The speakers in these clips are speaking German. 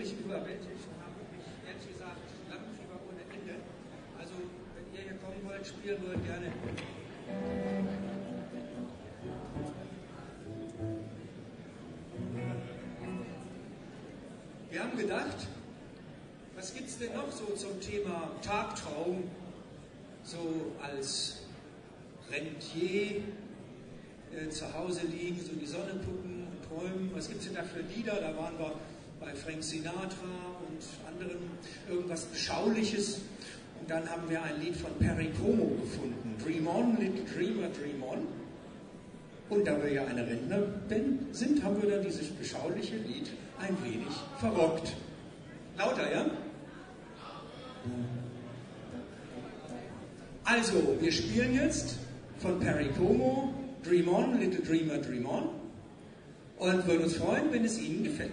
wirklich überwältigt und habe wirklich, ehrlich gesagt, Lampenfieber ohne Ende. Also, wenn ihr hier kommen wollt, spielen wollt, gerne. Wir haben gedacht, was gibt es denn noch so zum Thema Tagtraum, so als Rentier, zu Hause liegen, so die Sonne gucken und träumen. Was gibt es denn da für Lieder? Da waren wir bei Frank Sinatra und anderen, irgendwas Beschauliches. Und dann haben wir ein Lied von Perry Como gefunden. Dream on, little dreamer, dream on. Und da wir ja eine Rentnerband sind, haben wir dann dieses beschauliche Lied ein wenig verrockt. Lauter, ja? Also, wir spielen jetzt von Perry Como Dream on, little dreamer, dream on. Und würden uns freuen, wenn es Ihnen gefällt.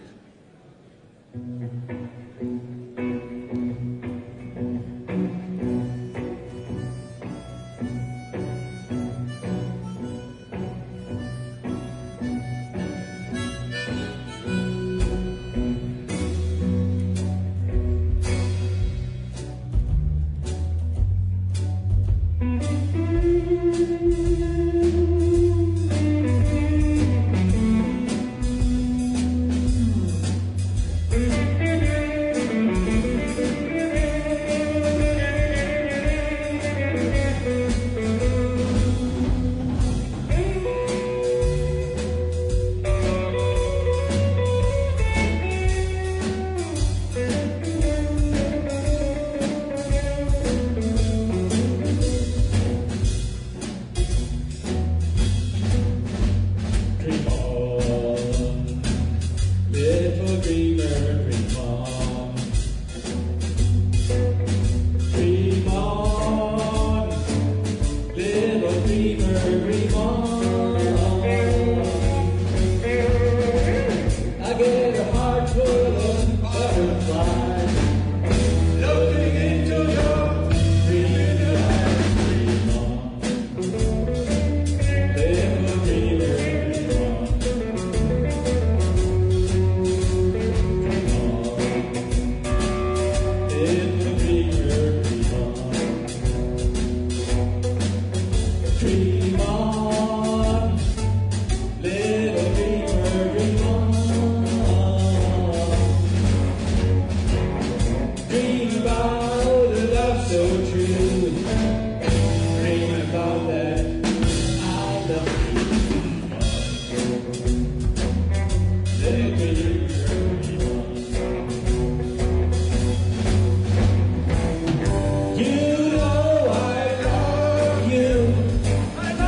You know I love you.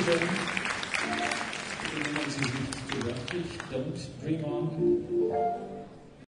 Dankeschön. Bitte nehmen Sie sich zu wörtlich. Don't dream on.